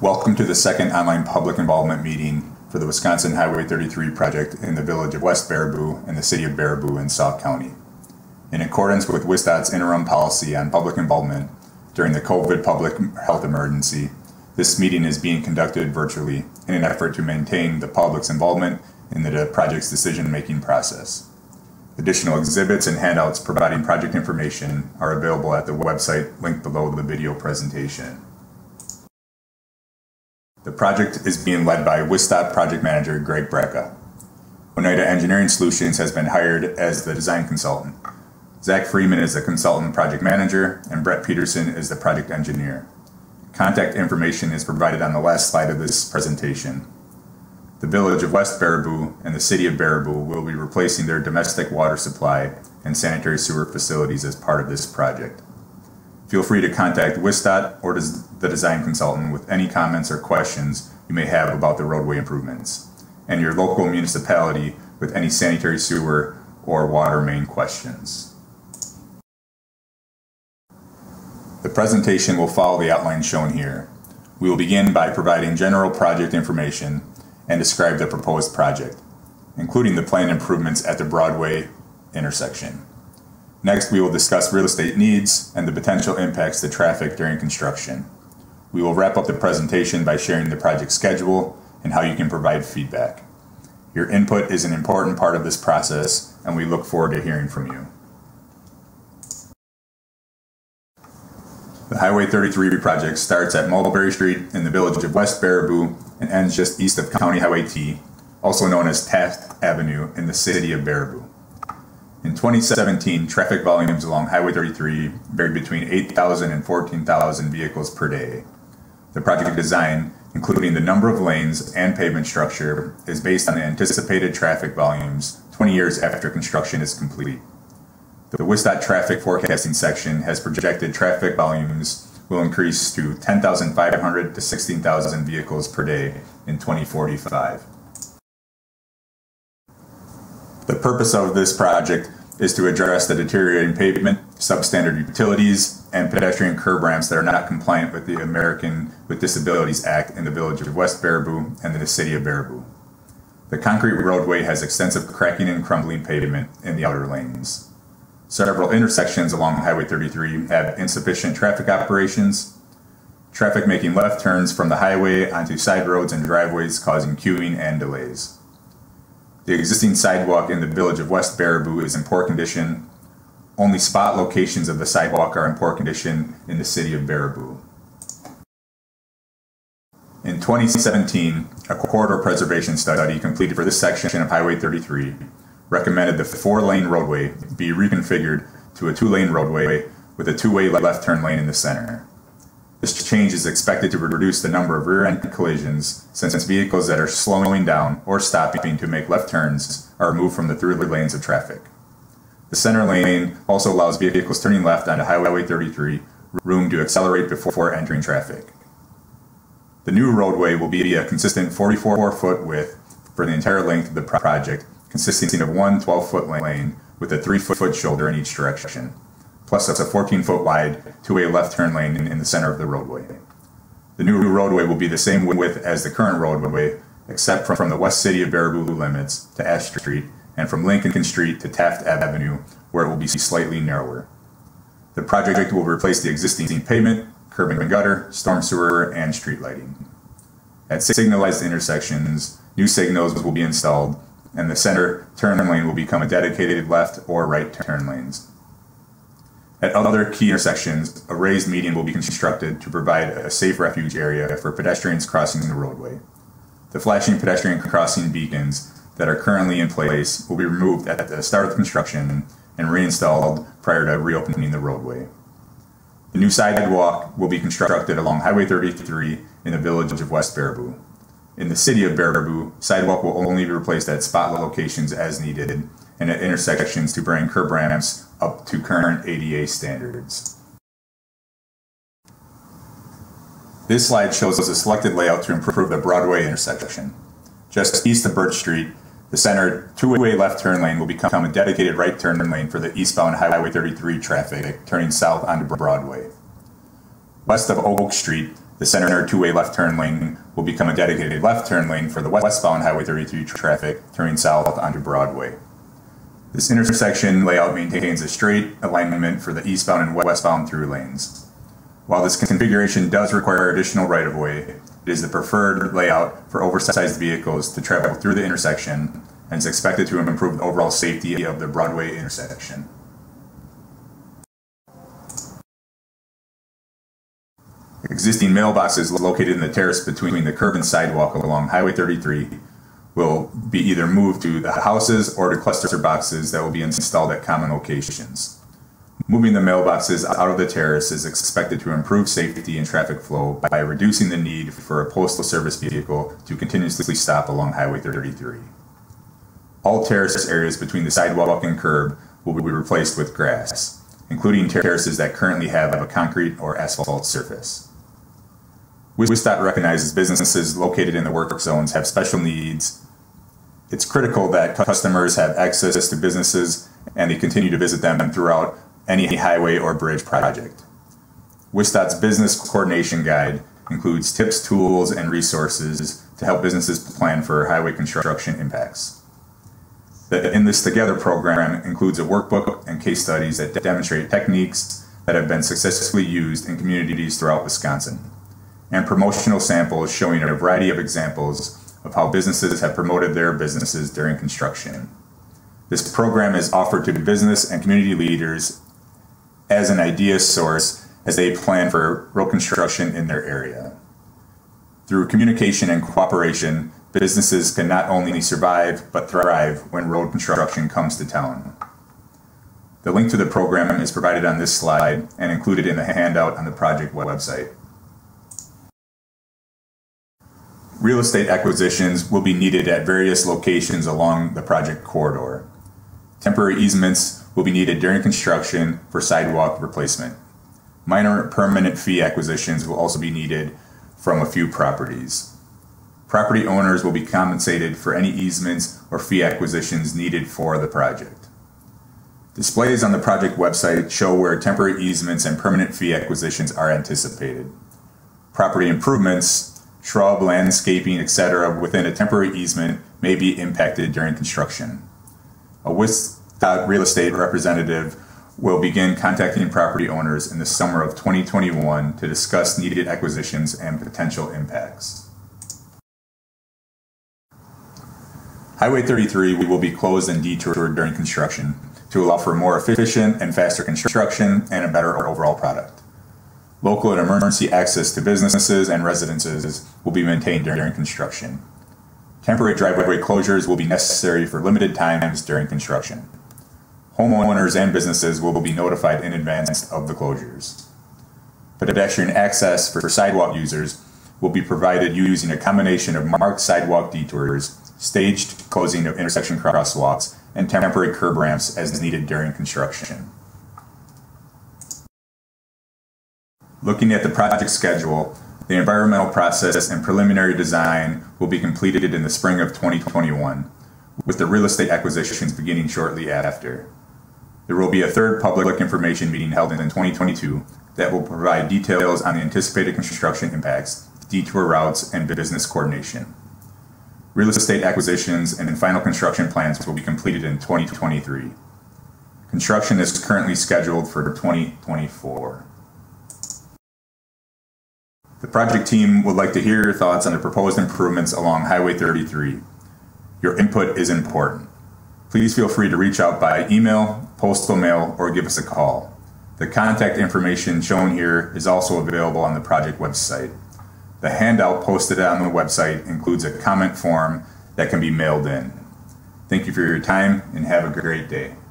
Welcome to the second online public involvement meeting for the Wisconsin Highway 33 project in the village of West Baraboo and the city of Baraboo in Sauk County. In accordance with WIS.'s interim policy on public involvement during the COVID public health emergency, this meeting is being conducted virtually in an effort to maintain the public's involvement in the project's decision-making process. Additional exhibits and handouts providing project information are available at the website linked below the video presentation. The project is being led by WIS project manager Greg Brecka. Oneida Engineering Solutions has been hired as the design consultant. Zach Freeman is the consultant project manager, and Brett Peterson is the project engineer. Contact information is provided on the last slide of this presentation. The village of West Baraboo and the city of Baraboo will be replacing their domestic water supply and sanitary sewer facilities as part of this project. Feel free to contact WIS or the design consultant with any comments or questions you may have about the roadway improvements, and your local municipality with any sanitary sewer or water main questions. The presentation will follow the outline shown here. We will begin by providing general project information and describe the proposed project, including the planned improvements at the Broadway intersection. Next, we will discuss real estate needs and the potential impacts to traffic during construction. We will wrap up the presentation by sharing the project schedule and how you can provide feedback. Your input is an important part of this process, and we look forward to hearing from you. The Highway 33 project starts at Mulberry Street in the village of West Baraboo and ends just east of County Highway T, also known as Taft Avenue in the city of Baraboo. In 2017, traffic volumes along Highway 33 varied between 8,000 and 14,000 vehicles per day. The project design, including the number of lanes and pavement structure, is based on the anticipated traffic volumes 20 years after construction is complete. The WIS traffic forecasting section has projected traffic volumes will increase to 10,500 to 16,000 vehicles per day in 2045. The purpose of this project is to address the deteriorating pavement, substandard utilities, and pedestrian curb ramps that are not compliant with the American with Disabilities Act in the village of West Baraboo and the city of Baraboo. The concrete roadway has extensive cracking and crumbling pavement in the outer lanes. Several intersections along Highway 33 have insufficient traffic operations, traffic making left turns from the highway onto side roads and driveways causing queuing and delays. The existing sidewalk in the village of West Baraboo is in poor condition. Only spot locations of the sidewalk are in poor condition in the city of Baraboo. In 2017, a corridor preservation study completed for this section of Highway 33 recommended the 4-lane roadway be reconfigured to a 2-lane roadway with a 2-way left turn lane in the center. This change is expected to reduce the number of rear-end collisions since vehicles that are slowing down or stopping to make left turns are removed from the through lanes of traffic. The center lane also allows vehicles turning left onto Highway 33 room to accelerate before entering traffic. The new roadway will be a consistent 44-foot width for the entire length of the project, consisting of one 12-foot lane with a 3-foot shoulder in each direction, plus a 14-foot wide 2-way left turn lane in the center of the roadway. The new roadway will be the same width as the current roadway, except from the West City of Baraboo limits to Ash Street and from Lincoln Street to Taft Avenue, where it will be slightly narrower. The project will replace the existing pavement, curb and gutter, storm sewer, and street lighting. At signalized intersections, new signals will be installed, and the center turn lane will become a dedicated left or right turn lanes. At other key intersections, a raised median will be constructed to provide a safe refuge area for pedestrians crossing the roadway. The flashing pedestrian crossing beacons that are currently in place will be removed at the start of construction and reinstalled prior to reopening the roadway. The new sidewalk will be constructed along Highway 33 in the village of West Baraboo. In the city of Baraboo, sidewalk will only be replaced at spot locations as needed and at intersections to bring curb ramps up to current ADA standards. This slide shows a selected layout to improve the Broadway intersection. Just east of Birch Street, the center 2-way left turn lane will become a dedicated right turn lane for the eastbound Highway 33 traffic turning south onto Broadway. West of Oak Street, the center two-way left turn lane will become a dedicated left turn lane for the westbound Highway 33 traffic turning south onto Broadway. This intersection layout maintains a straight alignment for the eastbound and westbound through lanes. While this configuration does require additional right-of-way, it is the preferred layout for oversized vehicles to travel through the intersection and is expected to improve the overall safety of the Broadway intersection. Existing mailboxes located in the terrace between the curb and sidewalk along Highway 33 will be either moved to the houses or to cluster boxes that will be installed at common locations. Moving the mailboxes out of the terrace is expected to improve safety and traffic flow by reducing the need for a postal service vehicle to continuously stop along Highway 33. All terrace areas between the sidewalk and curb will be replaced with grass, including terraces that currently have a concrete or asphalt surface. WIS recognizes businesses located in the work zones have special needs. It's critical that customers have access to businesses and they continue to visit them throughout any highway or bridge project. WIS Business Coordination Guide includes tips, tools, and resources to help businesses plan for highway construction impacts. The In This Together program includes a workbook and case studies that demonstrate techniques that have been successfully used in communities throughout Wisconsin, and promotional samples showing a variety of examples of how businesses have promoted their businesses during construction. This program is offered to business and community leaders as an idea source as they plan for road construction in their area. Through communication and cooperation, businesses can not only survive but thrive when road construction comes to town. The link to the program is provided on this slide and included in the handout on the project website. Real estate acquisitions will be needed at various locations along the project corridor. Temporary easements will be needed during construction for sidewalk replacement. Minor permanent fee acquisitions will also be needed from a few properties. Property owners will be compensated for any easements or fee acquisitions needed for the project. Displays on the project website show where temporary easements and permanent fee acquisitions are anticipated. Property improvements, shrub, landscaping, etc. within a temporary easement may be impacted during construction. A WIS real estate representative will begin contacting property owners in the summer of 2021 to discuss needed acquisitions and potential impacts. Highway 33 will be closed and detoured during construction to allow for more efficient and faster construction and a better overall product. Local and emergency access to businesses and residences will be maintained during construction. Temporary driveway closures will be necessary for limited times during construction. Homeowners and businesses will be notified in advance of the closures. Pedestrian access for sidewalk users will be provided using a combination of marked sidewalk detours, staged closing of intersection crosswalks, and temporary curb ramps as needed during construction. Looking at the project schedule, the environmental process and preliminary design will be completed in the spring of 2021, with the real estate acquisitions beginning shortly after. There will be a third public information meeting held in 2022 that will provide details on the anticipated construction impacts, detour routes, and business coordination. Real estate acquisitions and final construction plans will be completed in 2023. Construction is currently scheduled for 2024. The project team would like to hear your thoughts on the proposed improvements along Highway 33. Your input is important. Please feel free to reach out by email, postal mail, or give us a call. The contact information shown here is also available on the project website. The handout posted on the website includes a comment form that can be mailed in. Thank you for your time and have a great day.